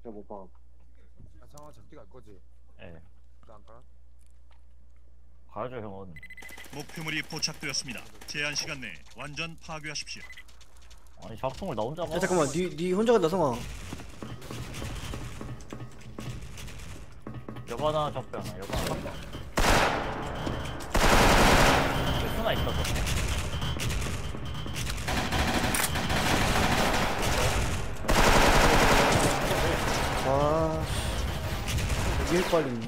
제가 못 봐. 아 상황 잡기 갈 거지? 예. 안 가? 가야죠 형은. 목표물이 포착되었습니다. 제한 시간 내에 완전 파괴하십시오. 아니 작성을 나 혼자 봐. 야 잠깐만 니 혼자 간다 성아. 여보 하나 적배 하나 여보 하나. 하나 있다 저. 아 이게 빨리네.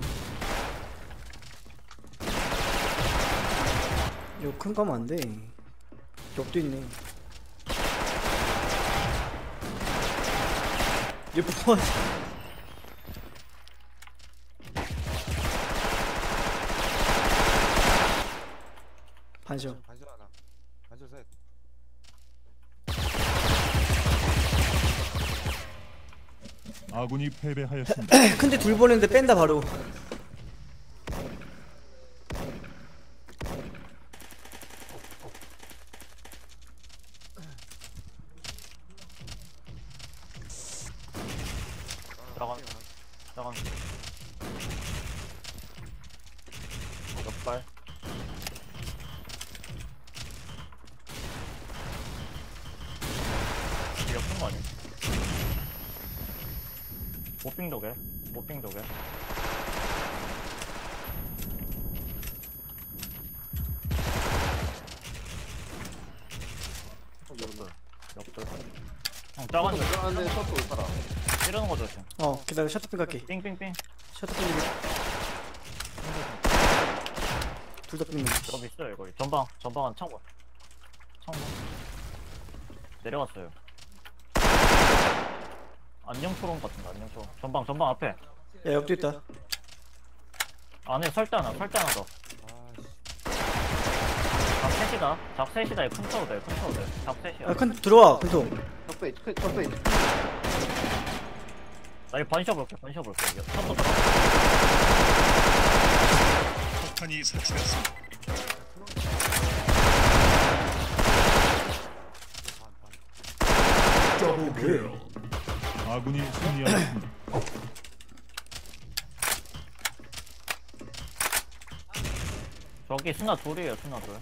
이거 큰 거면 안 돼. 옆도 있네. 얘 뭐? 반셔. 반절 하나. 반절 셋. 아군이 패배하였습니다. 근데 둘 보냈는데 뺀다 바로. 나간. 몇 발? 이거 큰 거 아니야? 모핑 도개. 옆돌. 형 작은 거 들어가는데 셔츠 올 사람. 이러는 거 조심. 기다려 셔터핀 갈게. 삥삥삥. 셔터핀 둘다 삥. 여기 있어요 이거. 전방은 창문. 내려갔어요. 안녕 초롱 같은데 안녕 초롱. 전방 앞에. 야 옆도 있다. 안에 설대 하나 더. 아씨. 작 셋이다. 큰 차도 돼. 작 셋이야. 큰 들어와 큰통. 적배. 나 이거 반셔 볼게. 이거 샷도 들어. 폭탄이 설치됐습니다. 아군이 승리하였습니다. 저기 스나 둘이에요. 스나 둘.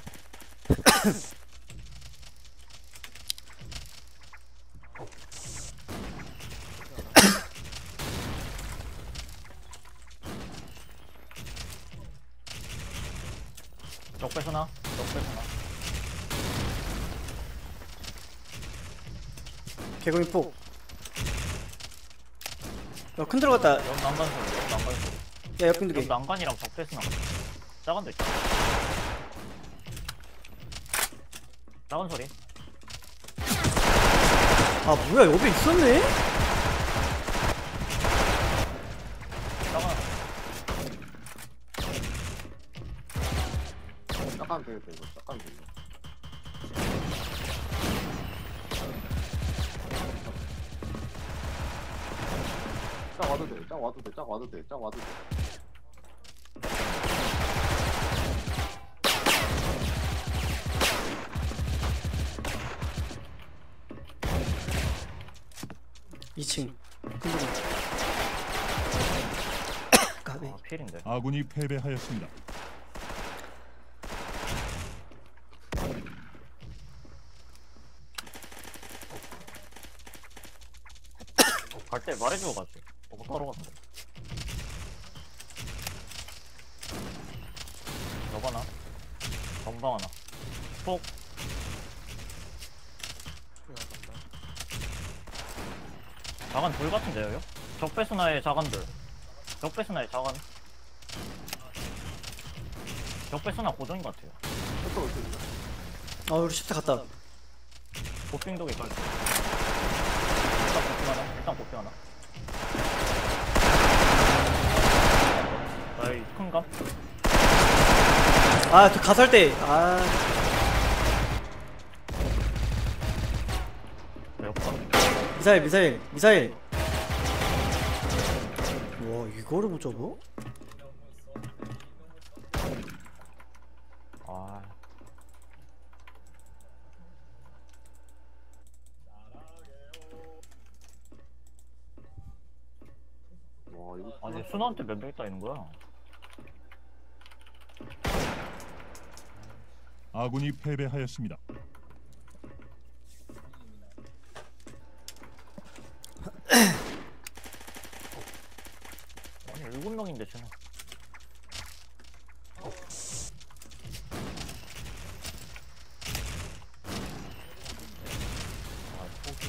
적배 스나. 개구리 폭. 큰 들어갔다. 옆 난간 소리. 야 옆 빈두개. 옆 난간이랑 적배 스나. 작은 데 있다. 작은 소리. 아 뭐야 옆에 있었네? 작은 하나. 잠깐 되겠다 이거. 잠깐 돼 이거. 짝 와도 돼. 이 2층. 가비. 아 필인데. 아군이 패배하였습니다. 갈 때 말해주고 가지. 못 따로 갔어. 여보 하나. 전방 하나. 폭. 자간 둘 같은데요? 적배스나의 자간들. 적배스나 고정인 것 같아요. 셔츠 올 때. 우리 셔터 갔다. 보핑도기 깔. 일단 보핑 하나. 나이 큰감? 저 가설대. 옆가. 미사일. 와 이거를 못 잡어? 아. 아니 순호한테 몇 명 있다 있는 거야? 아군이 패배하였습니다. 아니 7명인데 쟤는. 아,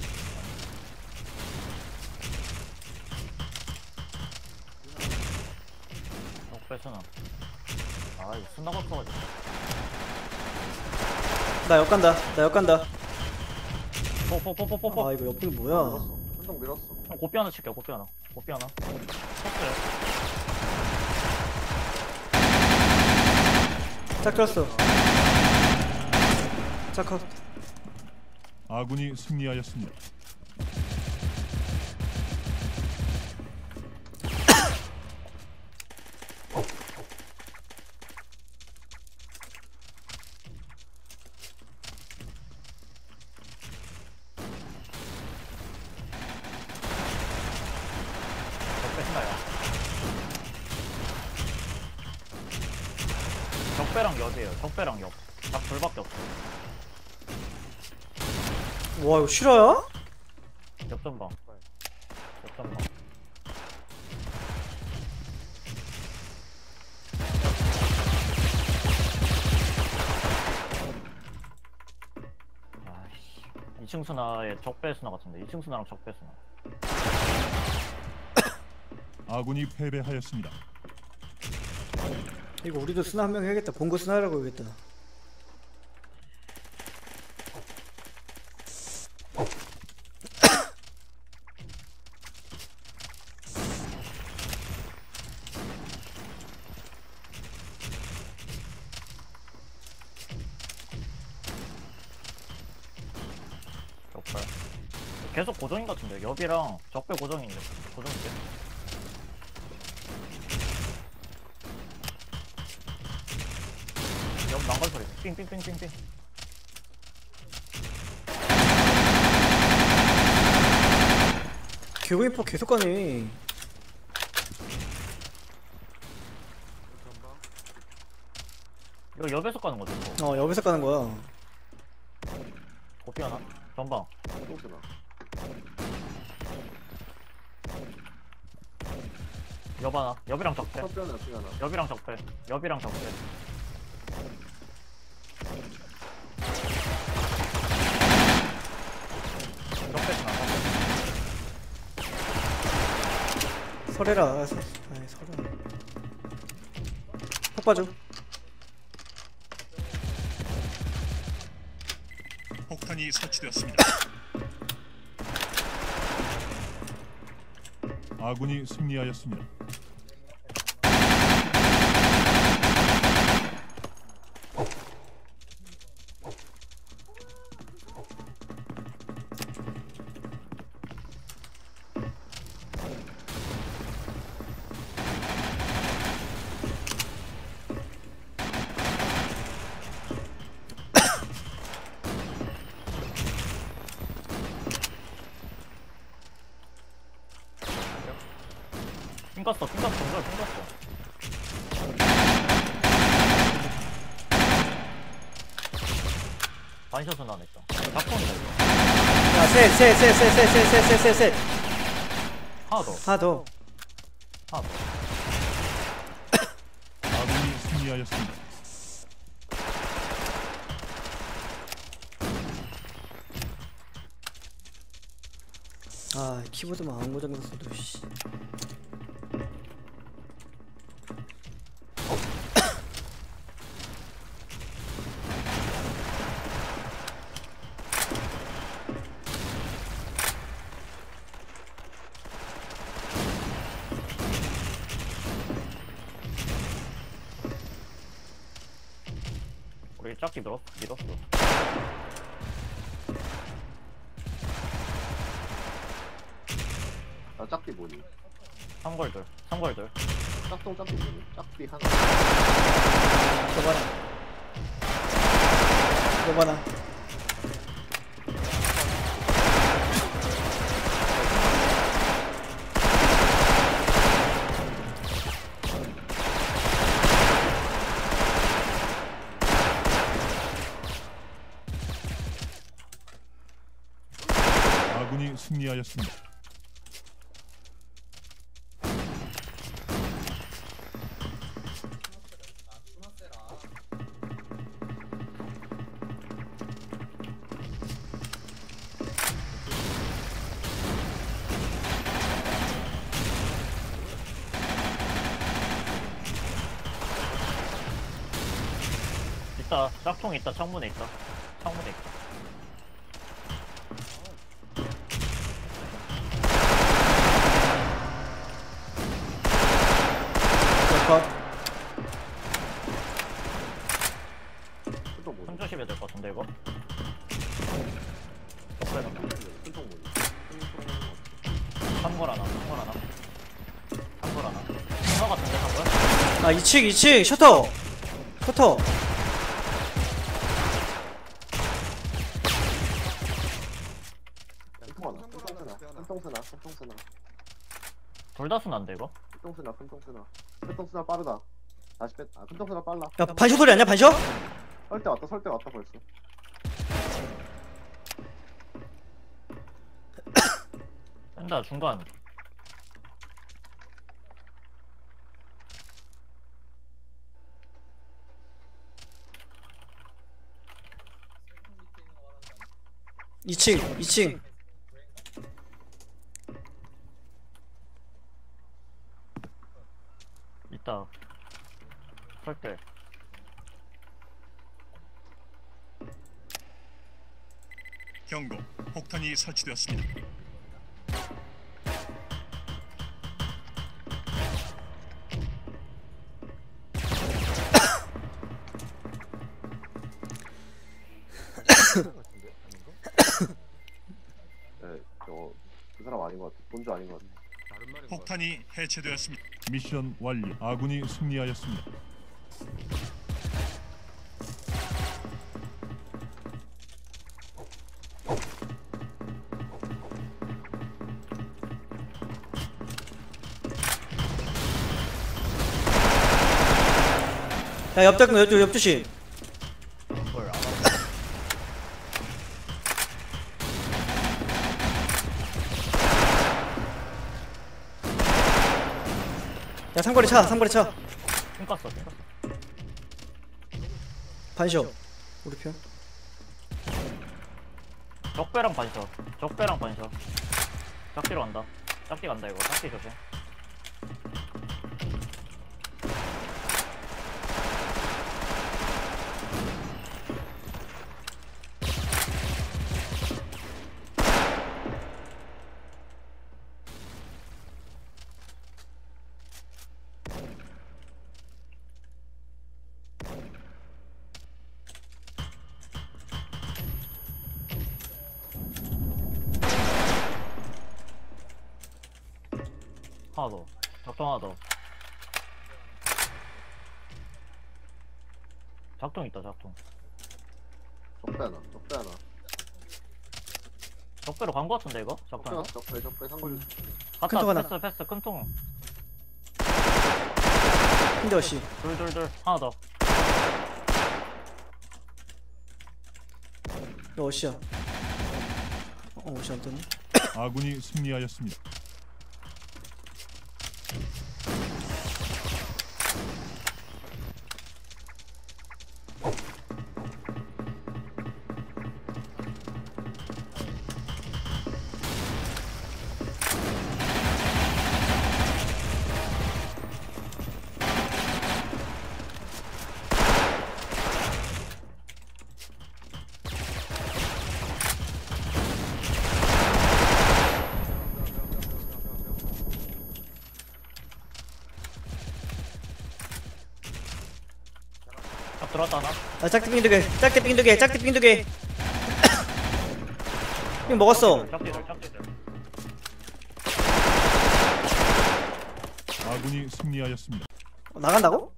뺏어나. 아 이거 순나가 커가지고. 나 역간다. 나 역간다. 뽀뽀뽀뽀뽀뽀. 아 이거 옆이 뭐야? 한동 밀었어. 형 고삐 하나 칠게요. 고삐 하나. 고삐 하나. 쳤어요. 짝 꼈어. 짝 컷. 아군이 승리하였습니다. 적배신나요. 적배랑 역이에요. 적배랑 역. 딱 둘밖에 없어. 와 이거 실화야? 역전방. 역전방. 아이씨. 2층 수나에 적배 수나 같은데. 2층 수나랑 적배 수나. 아군이 패배하였습니다. 이거 우리도 스나 한 명 해야겠다. 본거 스나라고 해야겠다. 적배. 계속 고정인 같은데. 옆이랑 적배 고정인데. 고정인데. 옆 난갈 소리. 삥삥삥삥삥. 개구인포 계속 가네. 전방. 이거 옆에서 가는 거죠? 이거? 어 여기서 가는 거야. 고삐 하나? 전방. 또 쓰나. 옆 하나. 옆이랑 적배. 첫 변에 어떻게 하나. 옆이랑 적배. 옆이랑 적배. 적배 하나. 설해라. 아이 설해. 폭 봐줘. 폭탄이 설치되었습니다. 아군이 승리하였습니다. 삥 깠어. 삥 깠어. 정말 삥 깠어. 반샷은 안 했다. 작품이다 이거. 야 셋. 하나 더. 하나 더. 하나 더. 아군이 승리하였습니다. 아 키보드만 안 고장났어도 씨. 우리 짝기 밀었어. 나 짝비 뭐니? 삼걸들. 짝동 짝비 뭐니? 짝비 하나. 너 봐라. 승리하였습니다. 있다. 짝퉁 있다. 창문에 있다. 창문에 있다. 컷. 큰통 뭐니? 손 조심해야 될 것 같은데 이거. 적배다. 큰통 뭐니? 한걸 하나. 한걸 하나. 한걸 하나. 하나 같은데 한걸? 아 2층 셔터. 셔터. 큰통 하나. 큰통 쓰나. 큰통 쓰나. 둘다 순한데 이거? 큰통 쓰나. 큰통 쓰나. 큰통 쓰나 빠르다. 다시 뺐. 아 큰통 쓰나 빨라. 야 반셔 소리 아니야 반셔? 설때 왔다. 설때 왔다 벌써. 뺀다 중간. 이층 있다. 설대. 경고. 폭탄이 설치되었습니다. 네, 저거 그 사람 아닌 것 같아. 본주 아닌 것 같아. 다른 말인 거 같아. 폭탄이 해체되었습니다. 미션 완료. 아군이 승리하였습니다. 야 옆조심. 뭘 알아? 야 삼거리 차 핑 깠어. 핑 깠어. 반셔 우리 편. 적배랑 반셔. 적배랑 반셔. 짝기로 간다. 짝기 간다 이거. 짝기 조심. 하나 더. 작동 하나 더. 작동 있다 작동. 적배 하나. 적배 하나. 적배로 간 거 같은데 이거? 작동 하나? 적배 상거리. 갔다. 큰통 하나. 패스 큰통. 근데 어씨. 둘 하나 더. 너 어씨야. 어씨 안 떴네. 아군이 승리하였습니다. 딱 들어왔다 하나? 아 짝대 삥 두 개. 삥 먹었어. 짝대들. 아군이 승리하였습니다. 나간다고?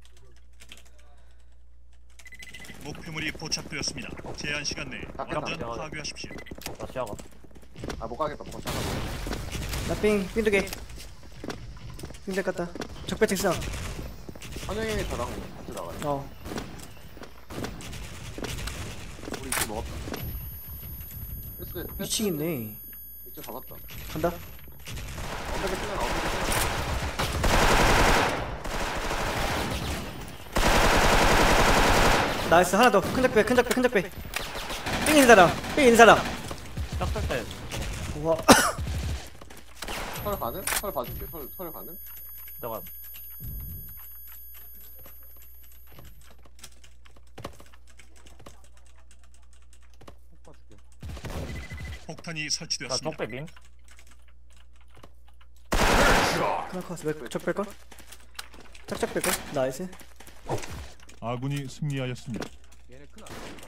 목표물이 포착되었습니다. 제한 시간 내에 완전 파괴하십시오. 나 시야가. 아 못 가겠다. 못 가겠다. 나삥 두 개. 삥 닦았다. 적배 책상. 환영이 저랑 같이 나가요. 어. 우리 이쪽 먹었다. 2층 있네. 진짜 잡았다. 간다. 어떻게 쓰나 어떻게 쓰나. 나이스. 하나 더. 큰 적배, 큰 적배, 큰 적배. 삥 있는 사람, 삥 있는 사람. 짝쓸 때 우와. 설 가능? 설 봐줄게. 설 가능? 내가 폭 봐줄게. 폭탄이 나 설치되었습니다. 적배 민. 하나 컸어. 왜 적뺄 걸? 짝짝 뺄 걸? 나이스. 아군이 승리하였습니다. 얘네 큰안 나온다.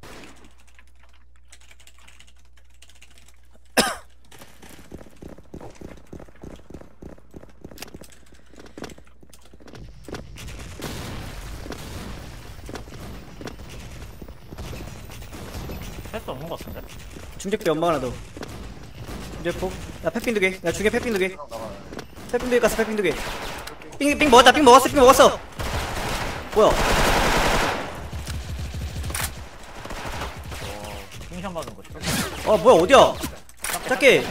패스 없는 것 같은데. 중적배 연막 하나 더. 중적폭. 나 패핀 두 개. 나 중에 패핀 두 개. 그냥 나가. 패핀 두 개 갔어. 패핀 두 개. 삥 먹었다. 삥 먹었어. 삥 먹었어. 뭐야? 핑션 받은 거죠. 뭐야 어디야? 작게.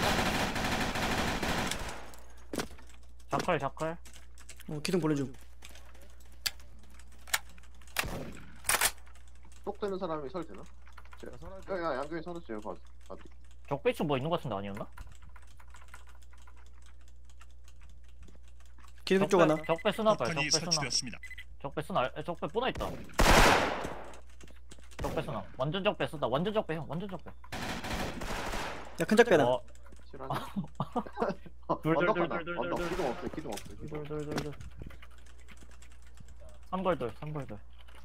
자칼. 기둥 보내줌. 똑 되는 사람이 설 되나? 나 선할 야 양쪽에 설었지. 봐줘. 적배추 뭐 있는 것 같은데 아니었나? 기둥 쪽 하나. 적배 쓰나 봐요. 폭탄이 적배 쓰나. 설치되었습니다. 적배 쓰나. 적배 뿌나 있다. 적배 쓰나. 완전 적배 쓰다. 완전 적배 형. 완전 적배. 야 큰 적배다. 실화냐? 둘, 언덕 둘, 하나. 둘, 둘, 언덕. 둘, 기둥 없어. 기둥 없어. 기둥 없어. 둘. 삼벌들.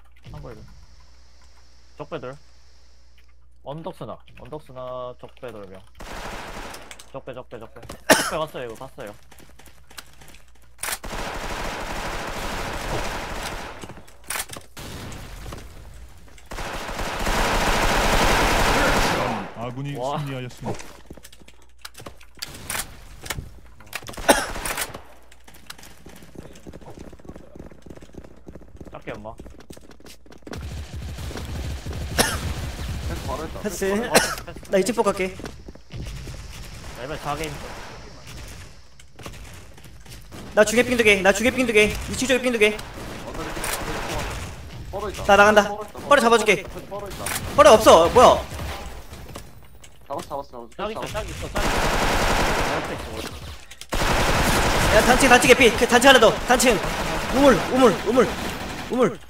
적배들. 언덕 쓰나. 적배들 명. 적배. 적배 갔어요. 이거 봤어요. 아군이 와. 승리하였습니다. 작게 엄마. 패스 바로 했다. 패스. 바로 했다. 나 이쪽 폭 갈게. 레벨 4게임. 나 중에 삥 두 개. 2층 쪽에 삥 두 개. 뻘어 있다. 나 나간다. 뻘어 잡아줄게. 뻘어 있다. 뻘에 없어. 뭐야? 잡았어. 짝 있어. 옆에 있어. 야 단층 개피. 그 단층 하나 더. 단층. 우물.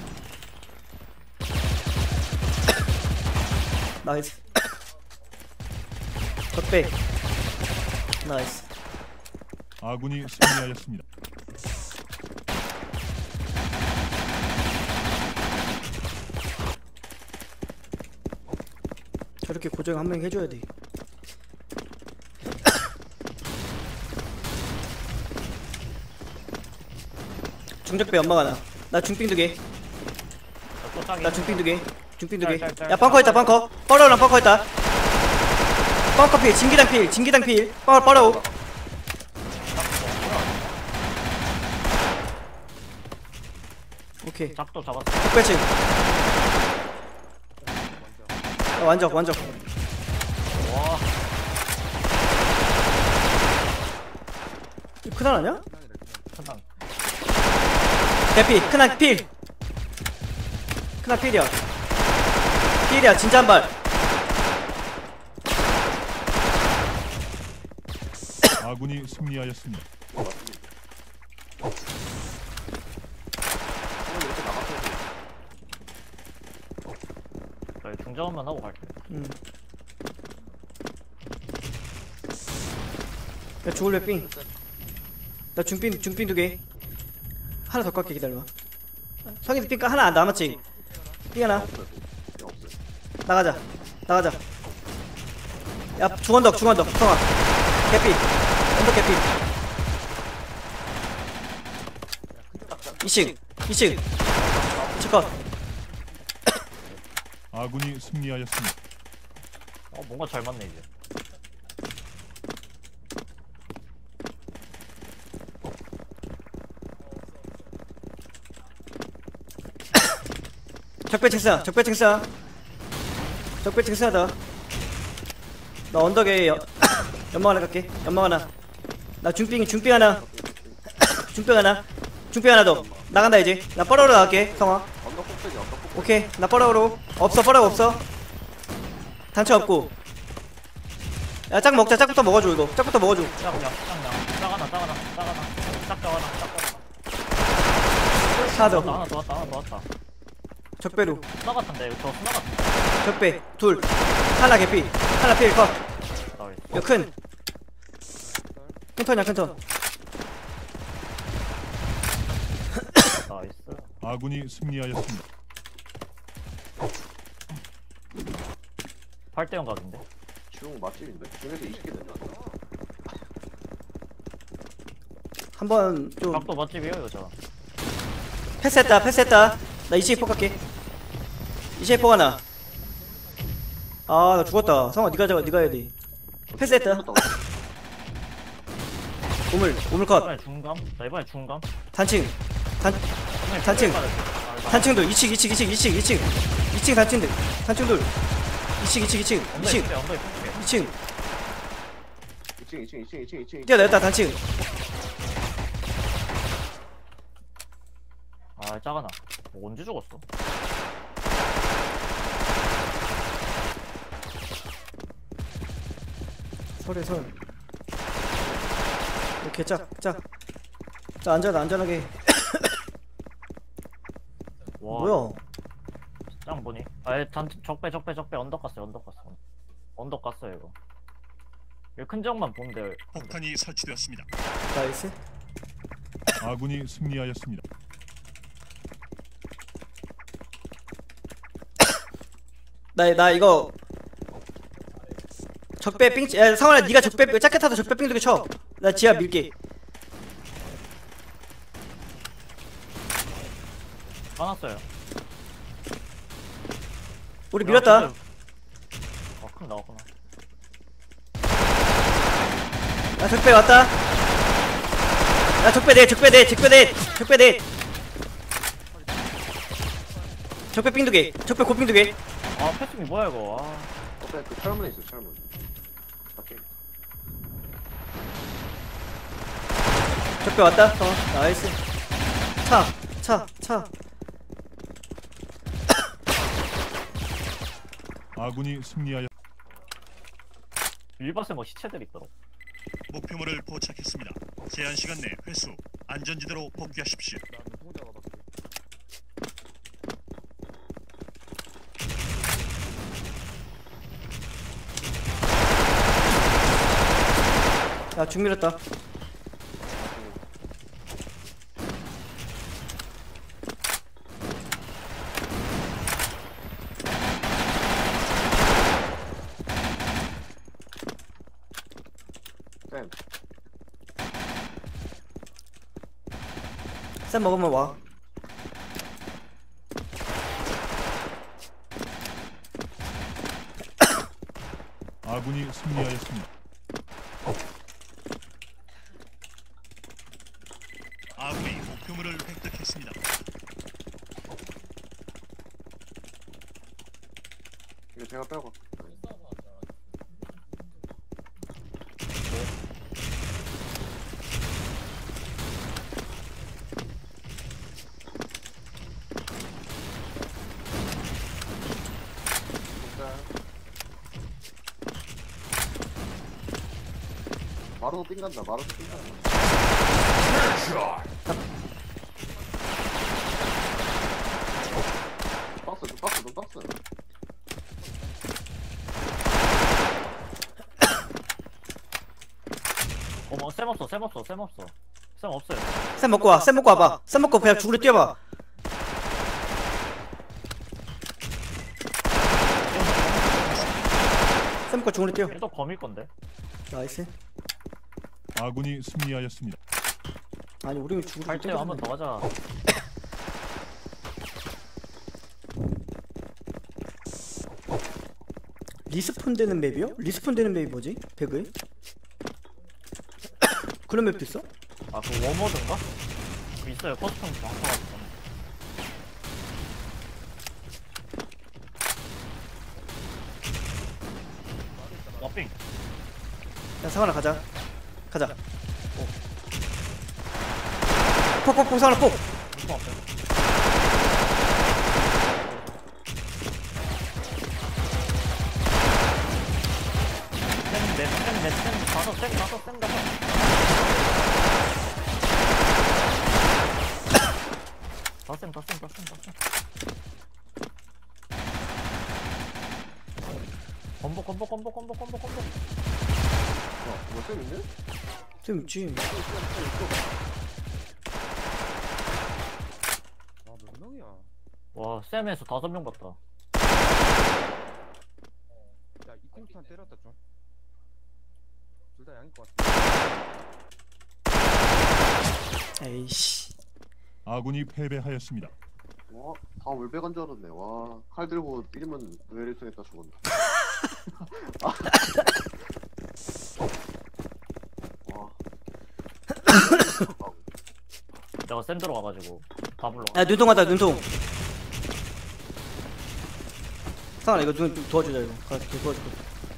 나이스. 적배. 나이스. 아군이 승리하였습니다. 저렇게 고정 한 명 해줘야 돼. 중적배 연막 하나. 나 중삥 두 개. 나 중삥 두 개. 야 벙커 있다. 뻘어랑 벙커 있다. 벙커 필. 진기당 필. 뻘어. 오케이. 작도 잡았어. 적배층. 완적. 와. 큰일 아냐? 큰당. 대피. 큰일 필. 큰일 필이야. 진짜 한 발. 아군이 승리하였습니다. 이렇게 나갔어. 저희 중정만 하고 갈게요. 야 죽을래 삥. 나 중삥 두 개. 하나 더 깎게 기다려봐. 성인 삥 하나 안 남았지? 삥 하나. 없어. 나가자. 야 중언덕 성아. 개피. 언덕 개피. 2층. 치컷. 아군이 승리하였습니다. 뭔가 잘 맞네 이제. 적배 책상 하다. 나 언덕에 연막 하나 갈게. 연막 하나. 나 중빙 하나. 중빙 하나. 중빙 하나 더. 나간다 이제. 나 뻘어로 나갈게. 성아. 언더 꼭대기 언더 꼭대기. 오케이. 나 뻘어로. 없어. 뻘어 없어. 단체 없고. 야, 짝 먹자. 짝부터 먹어줘 이거. 짝부터 먹어줘. 짝 하나 하나 더. 하나 도왔다 적배로. 스나 같은데 이거 저 스나 같은데 적배. 둘. 하나 개피. 하나 필 컷. 나이스. 이거 큰. 큰 턴이야 큰 턴. 나이스. 아군이 승리하였습니다. 8대0 각인데 중 맛집인데. 중에서 20개 된다. 한번 좀 각도 맛집이에요 이거 저. 패스했다. 나 22포 갈게. 22포 하나. 아, 나 죽었다. 성아, 네가 해야 돼. 패스했다. 우물 컷. 이번에 중감? 나 이번에 중감? 단층. 이번에 단층. 중감 받았어. 단층도 2층 단층들. 단층들. 2층. 엉덩이 풀게, 엉덩이 풀게. 2층. 2층. 뛰어내렸다 단층. 아 작아나 언제 죽었어? 설. 오케이, 자, 안전하게. 와 뭐야? 짱 보니? 아예 적배 언덕 갔어요 언덕 갔어요 이거 큰 적만 보면 돼요. 폭탄이 설치되었습니다. 나이스. 아군이 승리하였습니다. 나 이거 적배 삥. 야, 상원아, 네가 적배 짜켓하다 적배 삥 두개 쳐. 나 지하 밀게. 까놨어요. 우리 밀었다. 큰 나왔구나. 나 적배 왔다. 나 적배 넷. 적배 삥 두 개. 적배 고삥 두 개. 아 패스미 뭐야 이거. 옆에 그 철문에 있어 철문. 오케이. 적배 왔다. 나이스. 차. 아군이 승리하여 일밭에 뭐 시체들 있더라. 목표물을 포착했습니다. 제한 시간 내 회수, 안전지대로 복귀하십시오. 나 혼자 가봤어. 야, 중 밀었다. 쌤. 쌤 먹으면 와. 아군이 승리하였습니다. 아군이 목표물을 획득했습니다. 이거 제가 빼고. 바로 삥 간다. 박스. 어머 쌤 없어. 쌤 없어요. 쌤 먹고 와. 쌤 먹고 와봐. 쌤 먹고 그냥 죽으로 뛰어봐. 쌤 먹고 죽으로 뛰어. 또 범일 건데. 나이스. 아군이 승리하였습니다. 아니, 우리 죽으로 8대 한번 더 가자. 리스폰 되는 맵이요? 리스폰 되는 맵이 뭐지? 배그에? 그런 맵도 있어? 아 그 워머드인가? 있어요. 커스텀 방송하고. 와핑. 야 상환아 가자. 가자. 폭폭폭 상환아 폭. 물통 없어요. 쌤 다섯 컴보. 뭐 쌤인데? 좀 있지. 아몇 명이야? 와 쌤에서 5명 같다. 야 이팀탄 때렸다 좀. 둘 다 양일 것 같아. 에이씨. 아군이 패배하였습니다. 와, 다 울베간 줄 알았네. 와, 칼 들고 1문 왜 1등 했다 죽었네. 와. 내가 쌤 들어가가지고 다 불러. 야 눈통 가자 눈통. 상환아 이거 눈 좀 도와주자 이거. 가 도와줄게.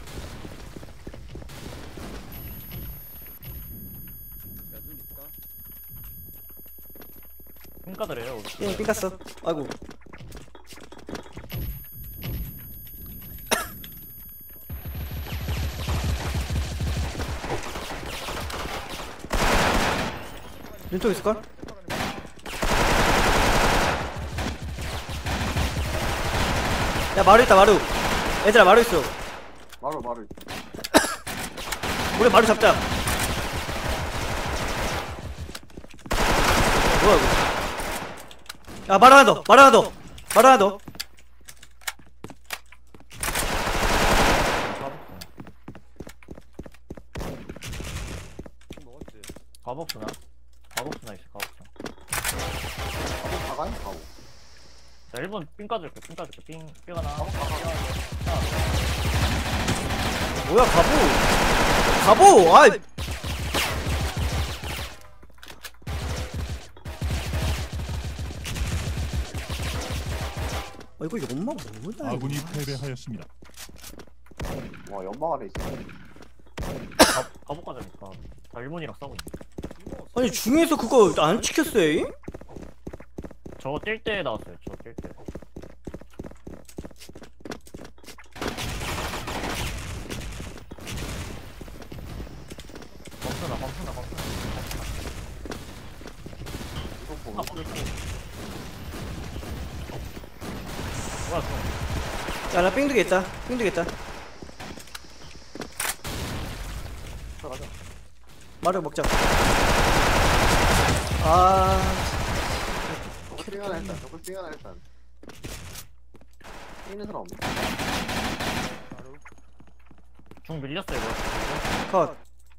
야눈 있다. 핑가드래요. 삥 깠어. 아이고. 눈통 있을걸? 야 마루 있다 마루. 얘들아 마루 있어. 마루. 우리 마루 잡자. 뭐야 이거? 야 마루 하나 더. 먹었지. 가복수나 있어. 가복수. 가고. 자 1번 삥 까줄게. 삥 하나. 뭐야 가보. 아이. 이거 연막 뭐냐? 아군이 패배하였습니다. 와, 연막 안에 있어. 가복 가자니까. 다 1문이랑 싸우고 있어. 아니 중에서 그거 안 지켰어요? 저거 뛸 때 나왔어요. 저거 뛸 때. 검수나. 이거 보고. 뭐야 좀. 야나 삥두개 있다. 들어가자. 마루 먹자. 아 저거 삥 하나 일단. 있는 사람 없네. 바로 중 밀렸어요 이거. 컷.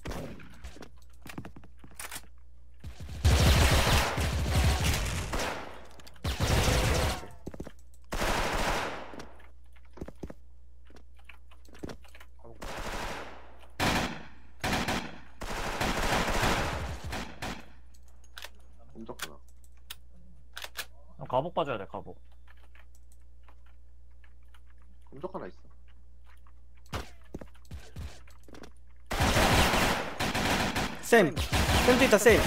엄적구나. 가복 빠져야 돼 가복. 엄적 하나 있어. 쌤도 있다 쌤.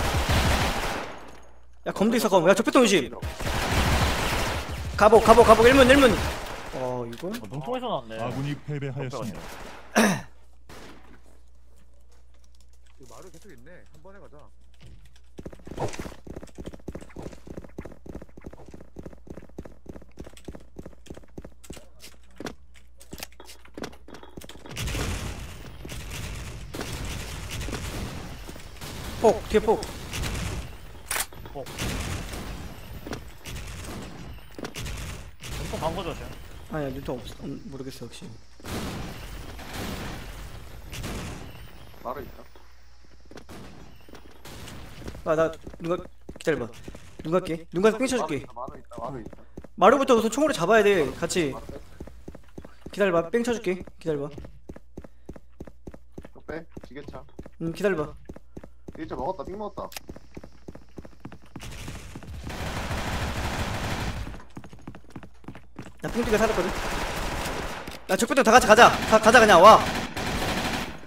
야 검도 있어 검. 야 적배통 조심. 가복 1문. 이거? 눈통에서 나왔네. 아군이 패배하였습니다. 이거 마루 계속 있네. 한 번에 가자. 뒤에 폭. 눈통 간 거죠 지금. 아니야 눈통 없어. 모르겠어 역시. 마루 있다. 나 누가 기다려봐. 눈 갈게. 눈 가서 삥 쳐줄게. 마루 있다. 마루부터 우선 총으로 잡아야 돼. 같이. 마루 뺐어. 기다려봐. 삥 쳐줄게. 기다려봐. 또 빼. 지게차. 기다려봐. 지게차 먹었다. 삥 먹었다. 나 삥두개 살았거든. 야 적배통 다 같이 가자. 가자 그냥 와.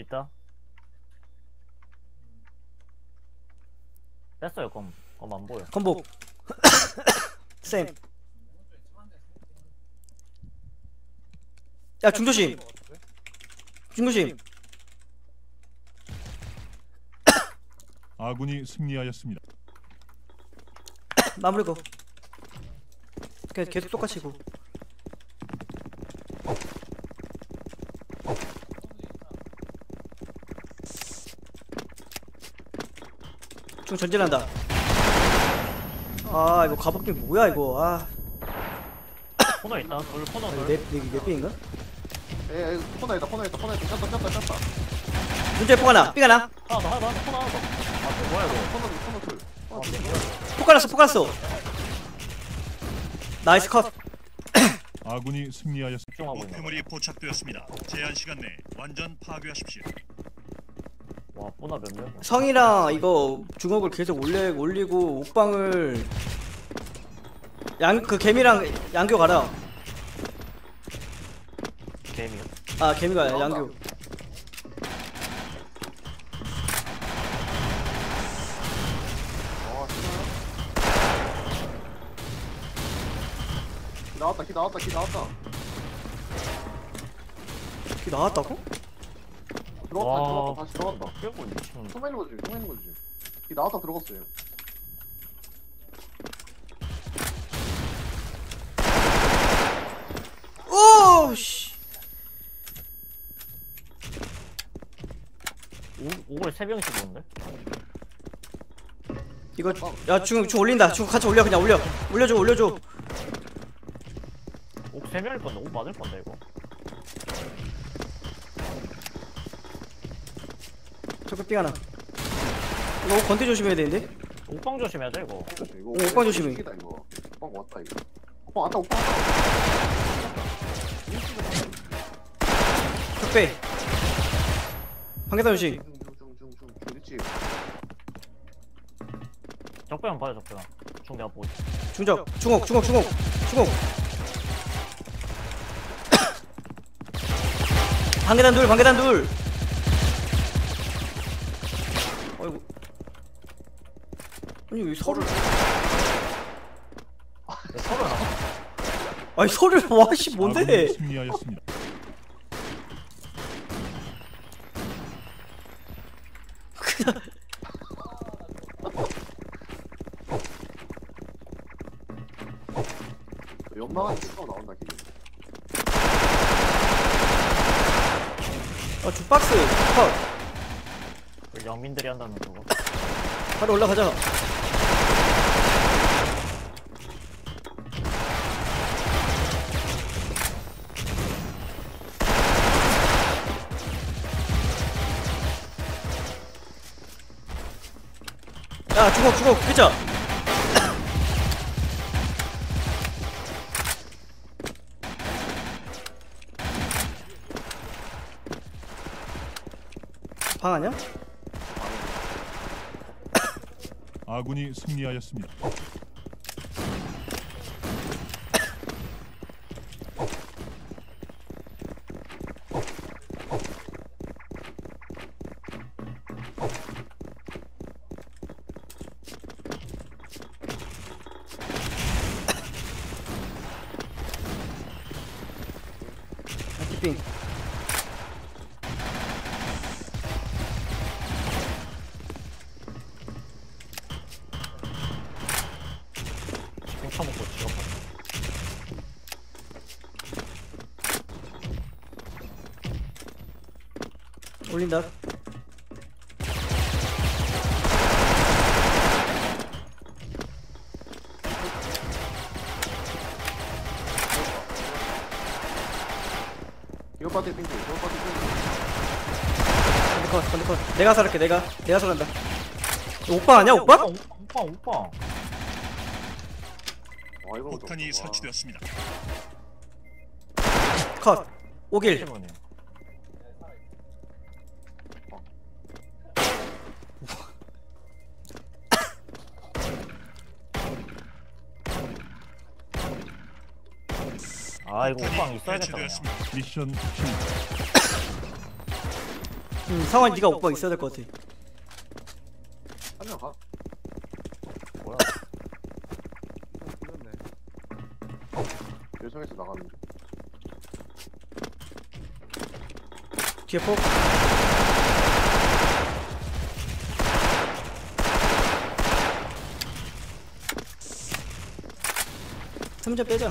있다. 뺐어요 검 안 보여. 건복. 쌤. 야 중조심. 중조심. 아군이 승리하였습니다. 마무리고. 계속 똑같이고. 중 전진한다. 아 이거 가복빙 뭐야 이거. 아 코너 있다. 돌 코너 돌. 내 빙인가? 에 코너에다 ጫ다. 문제 폭 하나. 빙 하나. 하나 더 코너 하나 더. 아 뭐야 이거. 코너 둘. 폭 깔았어 폭 깔았어. 나이스 컷. 아군이 승리하였습니다. 집중하고 있는. 목표물이 포착되었습니다. 제한 시간 내에 완전 파괴하십시오. 와 뽀나 몇 명? 성이랑 이거 주먹을 계속 올리고 옥방을 그 개미랑 양교 가라. 게임이요. 아 개미가 양교. 키 나왔다. 키 나왔다고? 들어갔다. 다시 들어갔다. 빼고 미친. 숨어 있는 거지. 키 나왔다 들어갔어요. 오 씨. 5월 3명씩 오는데? 이거 야 중 올린다. 중 같이 올려 그냥 올려줘. 옥 3명일 건데 옥 맞을 건데 이거. 저거 삥 하나. 이거 옷 건대 조심해야 되는데. 옥방 조심해야 돼 이거. 이거 오빠 조심해. 이거. 오빠 왔다 이거. 오빠 왔다. 적배. 방개단 조심. 중. 그렇지. 적배만 봐요 적배만. 중 내가 보고 있어. 중적. 중옥. 방개단 둘. 어이구. 아니 왜 서를? 서로 나. 아니 서를 와씨 뭔데? 아군이 승리하였습니다. 연막한 찍고 나온다 기계. 주박스 컷. 그 영민들이 한다는 그거. 바로 올라가자. 야 주먹 그자. 방 아니야? 아군이 승리하였습니다. 빙. 훔쳐먹고 지금. 올린다. 이거 빠트 핑크. 건드컷. 내가 살할게. 내가 살한다. 오빠 아니야 오빠? 오빠. 와 이거 폭탄이 설치되었습니다. 컷. 오길. 때문에. 아 이거 오빵 있어야겠다 그냥. 해체되었습니다. 미션 실패. 상환이 네가 오빠 있어야 될 것 같아. 한 명 가. 뭐야? 틀렸네. 열성에서 나가는데. 뒤에 폭. 3점 빼자.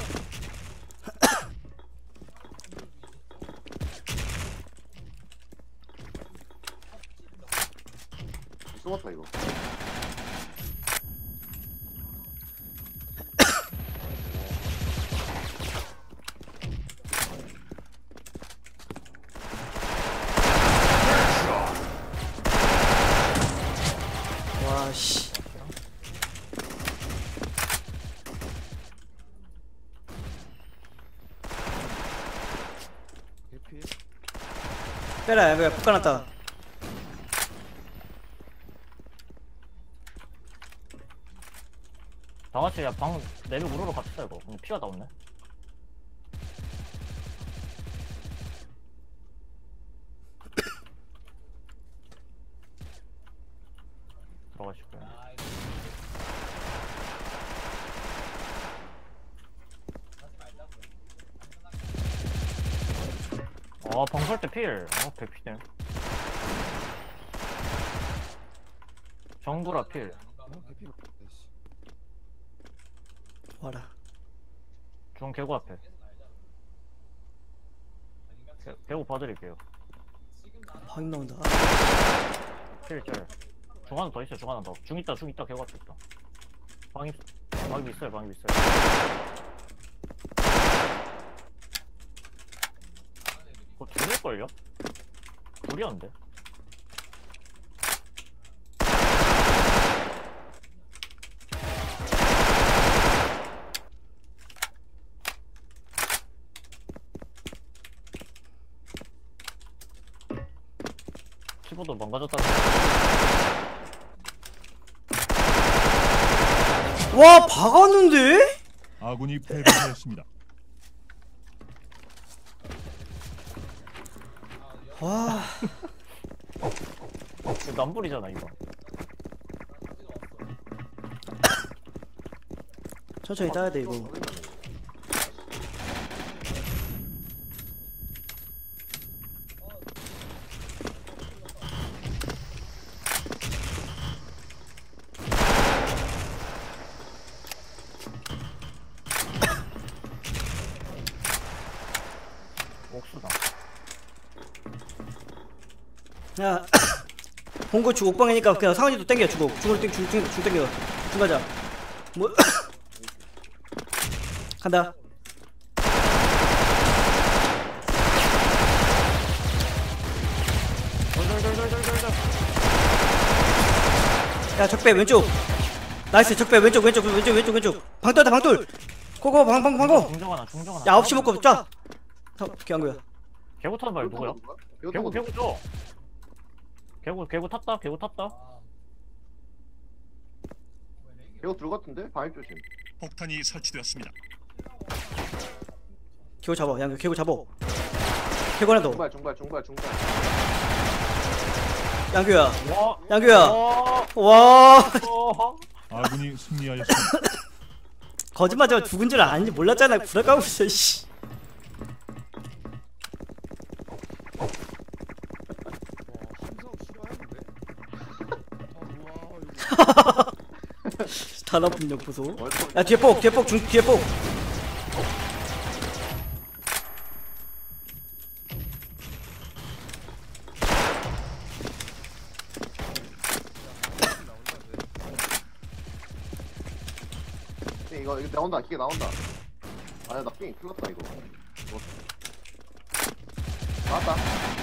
숨었다 이거. 와 씨. 개피. 빼라. 야, 폭 까놨다. 방아치 야방 내비 우르르 갔다 이거. 근데 피가 나왔네. 들어가실 거야. 방설 때 필. 백피네. 정구라 필. 개피. 에이씨. 와라. 중 개구 앞에. 개구 봐드릴게요. 확인 나온다. 필 짤. 중 하나 더 있어요. 중 하나 더. 중 있다 개구 앞에 있다. 방입 있어요. 방입 있어요. 그거 둘일걸요? 둘이었는데? 키보드 망가졌다는 와 박았는데? 아군이 패배하였습니다. 와. 거. 남불이잖아 이거. 천천히 따야 돼 이거. 옥수다. 야 본거 주고 옥방이니까 그냥 상원이도 땡겨 주고 중을 땡 중 땡겨 중 가자. 뭐 간다. 야 적배 왼쪽. 나이스 적배 왼쪽 방 뚫었다 방뚫. 고고 방고. 중정 하나. 야 9시 먹고 쫙. 기한 거야. 개구 타는 말 누구야? 개구 줘. 개구 탔다. 개구 들어갔던데? 방입 조심. 폭탄이 설치되었습니다. 개구 잡아. 양규 개구 잡아. 개구 하나 더. 중발. 양규야. 와. 양규야. 와. 와. 아군이 승리하였습니다. 거짓말하지마. 죽은 줄 아는지 몰랐잖아. 구라 까고 있어 씨. 함성 싫어하는데? 우와 이거. 단어 분력 보소. 야 뒤에 폭 뒤에 폭. 이거 나온다. 기계 나온다. 아니야 나 게임 큰일 났다 이거. 나왔다.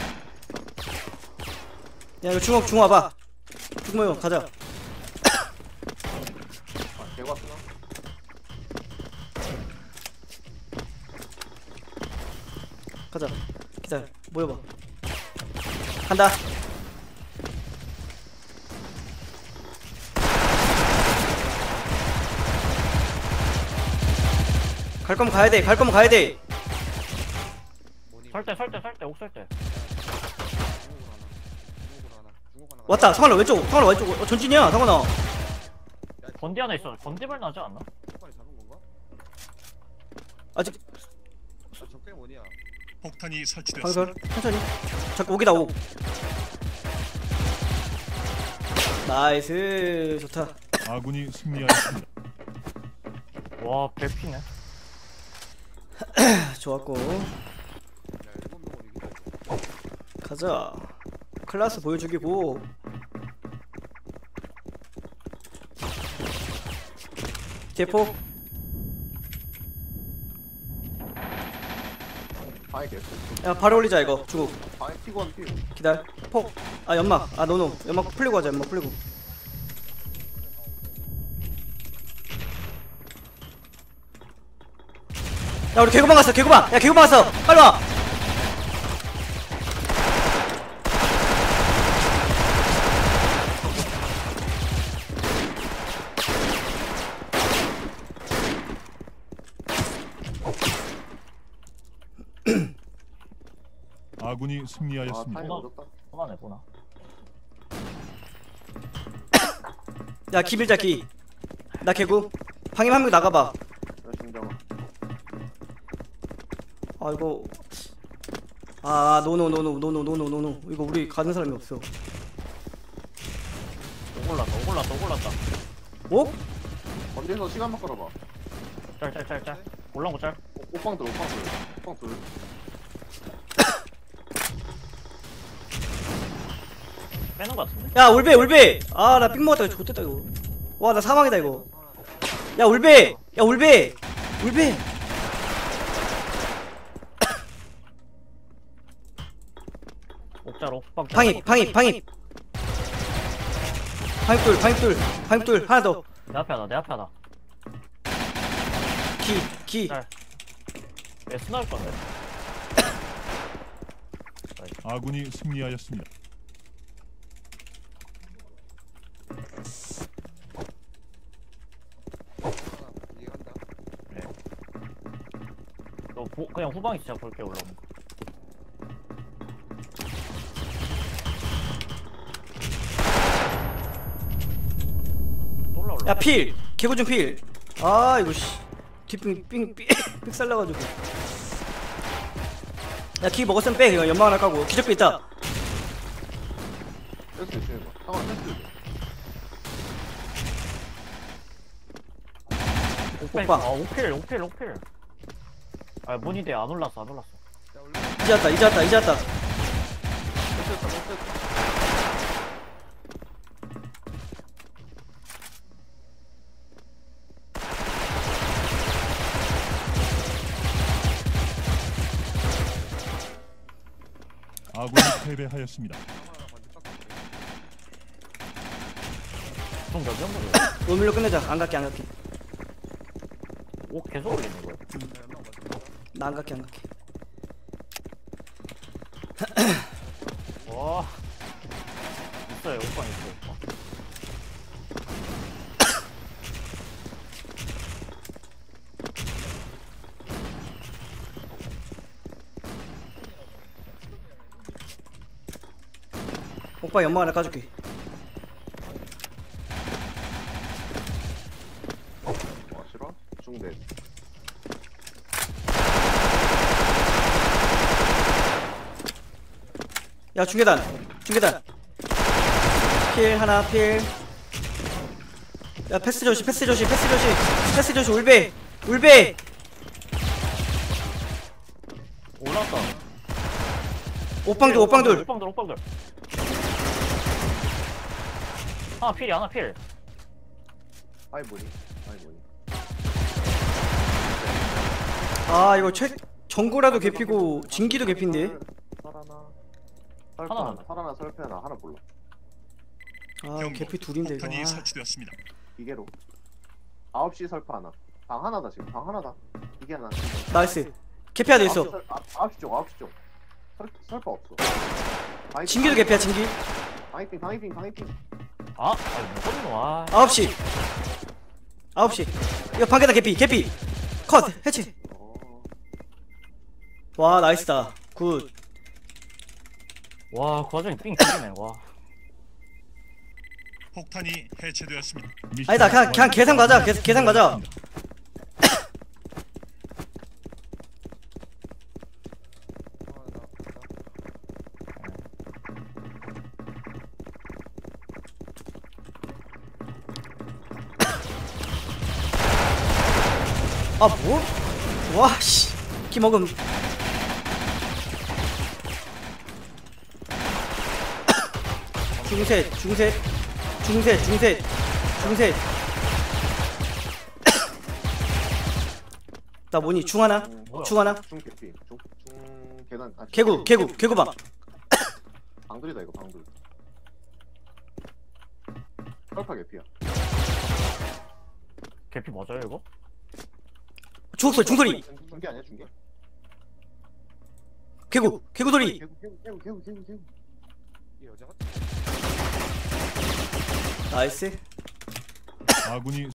야 이거 중 와봐. 중 모여 가자. 개구 왔구나. 가자. 기다려. 모여봐. 간다. 갈 거면 가야 돼. 설대 옥설대. 왔다. 성환아 왼쪽. 성환아 왼쪽. 전진이야. 성환아. 번디 하나 있어. 번디발 나지 않나? 폭발이 잡은 건가? 아직 아, 적대 뭐냐? 폭탄이 방설 설치되었습니다. 천천히. 자꾸 오기다 오. 나이스. 좋다. 아군이 승리하였습니다. 와, 배피네. 좋았고. 야, 7명을 이기다. 가자. 클라스 보여주기고. 대포. 방에 개수. 야 바로 올리자 이거. 주고. 방에 T1 T. 기다려. 폭. 아 연막. 아 노노. 연막 풀리고 하자. 연막 풀리고. 야 우리 개구방 갔어. 개구방. 야 개구방 갔어. 빨리 와. 아군이 아 승리하였습니다. 타임 얻었다. 보나네, 보나. 야 기빌자 기. 나 개구. 방임 한 명 나가봐. 야 신정아. 아 이거. 아 노노. 이거 우리 가는 사람이 없어. 오골랐다. 뭐? 언제서 시간만 끌어봐. 짤. 올라온 거 짤. 오빵 둘. 빼는 거 같은데? 야 울베. 아 나 삥 먹었다. 이거 좋댔다 이거. 와 나 사망이다 이거. 야 울베. 옥짤, 옥방. 방입 둘 하나 더. 내 앞에 하나. 기. 짤. S 나올 건데. 아군이 승리하였습니다. 이해간다. 너 그냥 후방이 진짜 볼게 올라오는 거. 또 올라. 야 필. 개구준 필. 아 이거 씨. 뒷삥 살려가지고. 야 기 먹었으면 빼. 이거 연막 하나 까고. 기적비 있다. 패스 있으면 봐. 상황 패스. 오빠. 옥필. 아, 문이대 안 올랐어. 야, 원래 이제 왔다. 패스했다. 아군이 패배하였습니다. 하나 반대 깎았어. 좀 몇 정도? 오밀로 끝내자. 안 갈게. 옥 계속 올리는 거야. 야, 연막 맞아. 나 안 갈게. 와. 있어요, 옥방 있어. 오빠 연막 하나 까줄게. 와 싫어? 중대. 야 중계단. 필 하나 필. 야 패스 조심. 울베. 올라왔다. 옥방둘. 옥방들. 하나 필. 아이 뭐니? 아 이거 정구라도 개피고 진기도 개피인데. 살아나 설패 하나 몰라. 아 경고. 개피 둘인데 이거. 폭탄이 아. 설치되었습니다. 기계로. 9시 설패 하나. 방 하나다 지금. 방 하나다. 이게 하나. 나이스. 개피 하나 있어. 9시 쪽. 설패 없어. 진기도 개피야 진기. 방이핑. 아, 무슨 와. 9시. 이거 방개다 개피. 컷 해치. 와 나이스다. 굿. 와, 그 와중에 삥 튀기네. 와. 폭탄이 해체되었습니다. 아니다 그냥 계산 가자 계산 가자. 아 뭐? 와씨 키 먹음. 중셋 나 뭐니 중 하나 중 하나 중 개피. 중 계단. 아, 개구 봐. 방돌이다 이거 방돌. 펄파 개피야. 개피 맞아요 이거? 중소리 중소리 중계 아니야 중계? 개구 소리. 개구. 이 여자가 나이스. 아군이